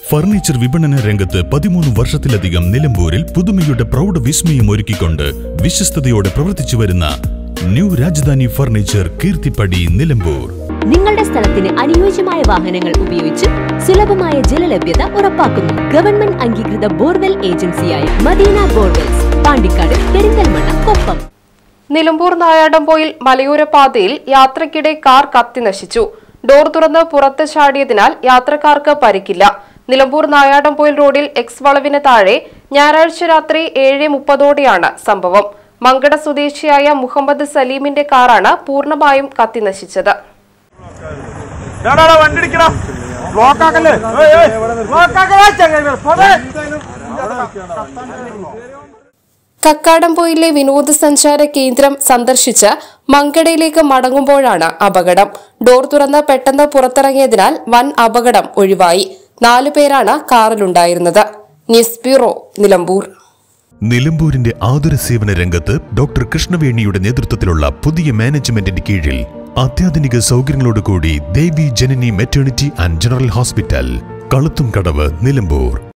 Furniture വിപണന രംഗത്ത് 13 വർഷത്തിലധികം നിലമ്പൂരിൽ പുതുമയുടെ പ്രൗഢ വിസ്മയം ഒരുക്കിക്കൊണ്ട് വിശ്വസ്തയോടെ പ്രവർത്തിച്ചു വരുന്ന ന്യൂ രാജധാനി ഫർണിച്ചർ കീർത്തിപ്പടി നിലമ്പൂർ. നിങ്ങളുടെ സ്ഥലത്തിന് അനുയോജ്യമായ വാഹനങ്ങൾ ഉപയോഗിച്ച് സുലഭമായ ജലലഭ്യത ഉറപ്പാക്കുന്നു. ഗവൺമെന്റ് അംഗീകൃത ബോർവെൽ ഏജൻസിയായ മദീന ബോർവെൽസ്, പാണ്ടിക്കാട്, പെരിന്തൽമണ്ണ, കൊപ്പം. നിലമ്പൂർ നായാടംപോയിൽ മലയോര പാതയിൽ യാത്രക്കിടെ കാർ കത്തി നശിച്ചു. ഡോർ തുറന്ന് പുറത്ത് ചാടിയതിനാൽ യാത്രക്കാർക്ക് പരിക്കില്ല. നിലമ്പൂർ നായാടംപോയിൽ റോഡിൽ എക്സ് വളവിന് താഴെ ഞായറാഴ്ച രാത്രി 7:30ഓടെയാണ് സംഭവം. മങ്കട സ്വദേശിയായ മുഹമ്മദ് സലീമിന്റെ കാറാണ് പൂർണ്ണമായും കത്തി നശിച്ചത്. കക്കാടംപൊയിലെ വിനോദസഞ്ചാര കേന്ദ്രം സന്ദർശിച്ച് മങ്കടയിലേക്ക് മടങ്ങുമ്പോഴാണ് അപകടം. ഡോർ തുറന്ന് പെട്ടെന്ന് പുറത്തിറങ്ങിയതിനാൽ വൻ അപകടം ഒഴിവായി. 4 പേരാണ് കാറിലുണ്ടായിരുന്നത്. News bureau, Nilambur. നിലമ്പൂരിന്റെ ആതുര സേവന രംഗത്ത് ഡോക്ടർ കൃഷ്ണവേണിയുടെ നേതൃത്വത്തിലുള്ള പുതിയ മാനേജ്മെന്റിന്റെ കീഴിൽ അത്യാധുനിക സൗകര്യങ്ങളോടുകൂടി Devi Janani maternity and general hospital, Kaluthumkadavu, Nilambur.